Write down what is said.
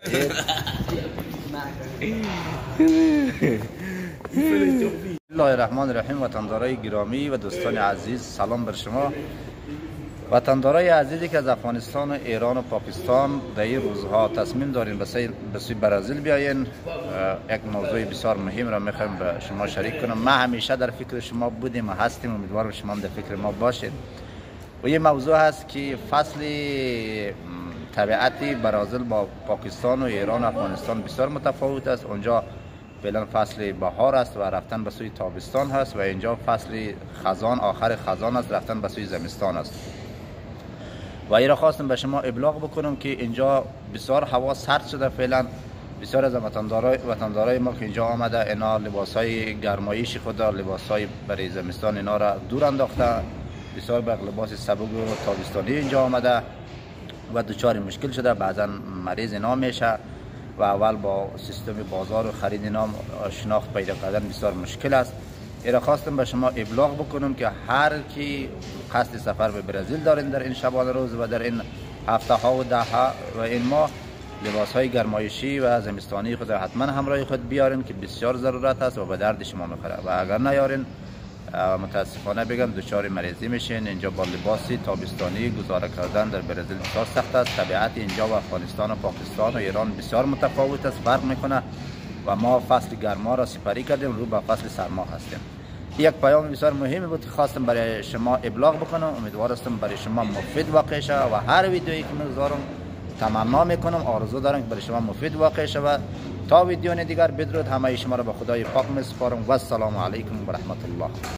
الله الرحمن الرحیم. وطندارای گرامی و دوستان عزیز، سلام بر شما. وطندارای عزیزی که از افغانستان و ایران و پاکستان در این روزها تصمیم دارین به سوی برزیل بیاین، یک موضوع بسیار مهم را میخوایم به شما شریک کنم. ما همیشه در فکر شما بودیم و هستیم، امیدوارم شما هم در فکر ما باشید. و یه موضوع هست که فصل طبیعتی برزیل با پاکستان و ایران و افغانستان بسیار متفاوت است. اونجا فعلا فصل بهار است و رفتن به سوی تابستان هست و اینجا فصل خزان، آخر خزان است، رفتن به سوی زمستان است. و این را خواستم به شما ابلاغ بکنم که اینجا بسیار هوا سرد شده. فعلا بسیار از وطندارای ما که اینجا آمده، اینا لباسای گرمایشی خود، لباسای برای زمستان اینا را دور انداخته، بسیار به لباس سبک و تابستانی اینجا آمده و دچار مشکل شده. بعضا مریض اینا میشه و اول با سیستم بازار و خرید اینا شناخت پیدا کردن بسیار مشکل است. ایرا خواستم به شما ابلاغ بکنم که هر کی قصد سفر به برزیل دارین در این شبان روز و در این هفته ها و ده ها و این ماه، لباس های گرمایشی و زمستانی خود حتما همراه خود بیارین که بسیار ضرورت است و به درد شما میخوره. و اگر نیارین متاسفانه بگم دچار مریضی میشین. اینجا با لباسی تابستانی گذاره کردن در برزیل بسیار سخت است. طبیعت اینجا و افغانستان و پاکستان و ایران بسیار متفاوت است، فرق میکنه و ما فصل گرما را سپری کردیم، رو به فصل سرما هستیم. یک پیام بسیار مهمی بود که خواستم برای شما ابلاغ بکنم. امیدوارم برای شما مفید واقع شود و هر ویدیویی که میذارم تمنا میکنم، آرزو دارم که برای شما مفید واقع شود. تا ویدیو دیگر بدرود، همه شما را به خدای پاک میسپارم و السلام علیکم و رحمت الله.